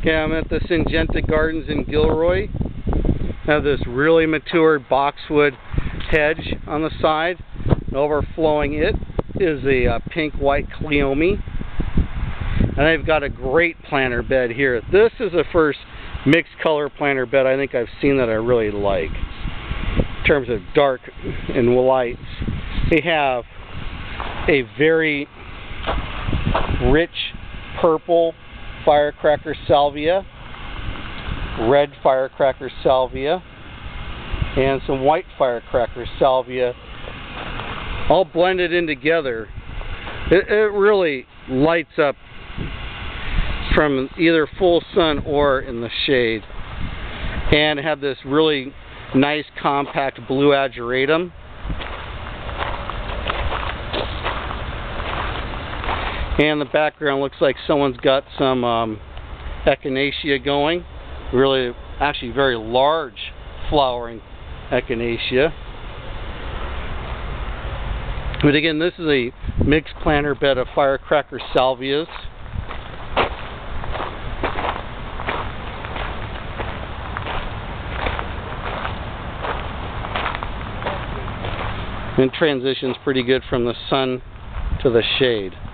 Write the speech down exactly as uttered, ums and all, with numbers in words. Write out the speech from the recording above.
Okay, I'm at the Syngenta Gardens in Gilroy. I have this really mature boxwood hedge on the side. And overflowing it is a uh, pink-white cleome. And I've got a great planter bed here. This is the first mixed color planter bed I think I've seen that I really like. In terms of dark and lights. They have a very rich purple firecracker salvia, red firecracker salvia, and some white firecracker salvia, all blended in together. It, it really lights up from either full sun or in the shade. And have this really nice compact blue ageratum. And the background looks like someone's got some um, echinacea going. Really, actually very large flowering echinacea. But again, this is a mixed planter bed of firecracker salvias. And transitions pretty good from the sun to the shade.